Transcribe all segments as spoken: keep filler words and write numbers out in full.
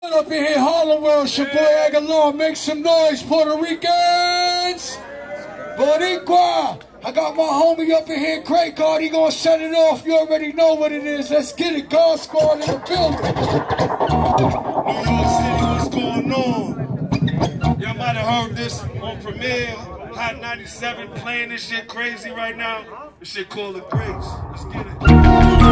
Up in here, Harlem World, it's your boy Agallah. Make some noise, Puerto Ricans! Boricua! I got my homie up in here, Grea eight gawd. He gonna set it off. You already know what it is. Let's get it. God Squad in the building. New York City, what's going on? Y'all might have heard this on Premiere. Hot ninety-seven playing this shit crazy right now. This shit called the Greats. Let's get it. Come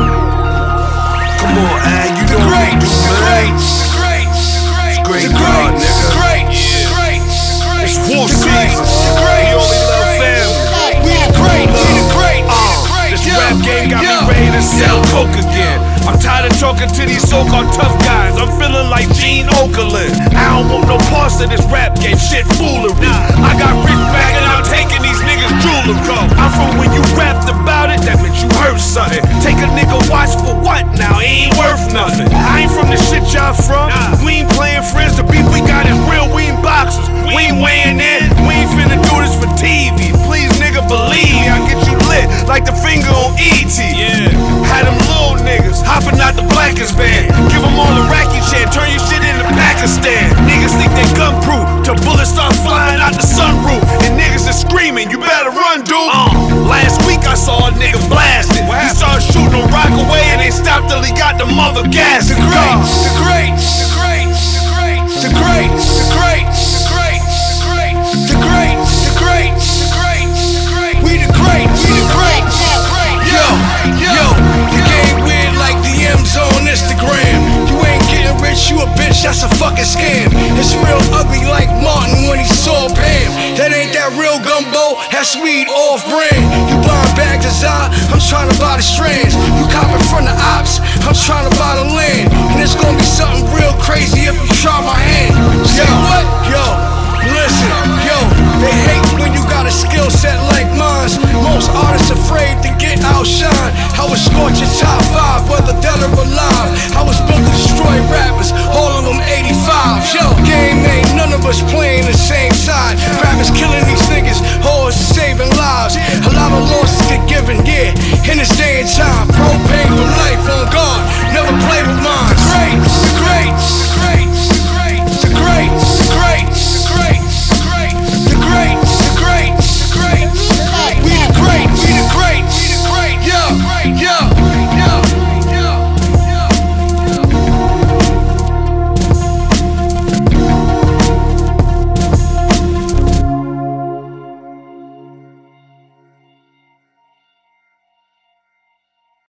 on, Ag, you know what we do, man. It's Grea eight gawd, nigga. It's war season. We only love family. We the great, we the great. Uh, this rap game got me ready to sell coke again. I'm tired of talking to these so-called tough guys. I'm feeling like Gene Okerlund. I don't want no parts of this rap game, shit foolery. I got rich back and I'm taking these niggas jewelry. I'm from when you rapped about it, that meant you heard something. Take a nigga watch for what now? He ain't worth nothing. I ain't from the shit y'all from. We ain't playing friends, the beef we got is real, we ain't boxers. We ain't weighing in, we ain't finna do this for T V. Please nigga believe me, I get you lit like the finger on E T. Yeah. Had them little niggas hopping out the blackest band. Give them all a racky chant, turn your shit into Pakistan. Niggas think they gun proof till bullets start flying out the sunroof. And niggas is screaming, you better run, dude. Uh, last week I saw a nigga blasted. He started shooting on Rockaway and they stopped till he got the mother gas. The greats, the greats, the greats, the greats, the greats, the greats, the greats, the greats, the greats, the greats, we the greats, we the greats. Yo, yo, the game weird like the M's on Instagram. You ain't getting rich, you a bitch, that's a fucking scam. It's real ugly like Martin when he saw Pam. That ain't that real gumbo, that's weed off brand. You buying bags of Zah, I'm trying to buy the strands. You copping from the ops, I'm trying to buy the land. And it's gonna be something real crazy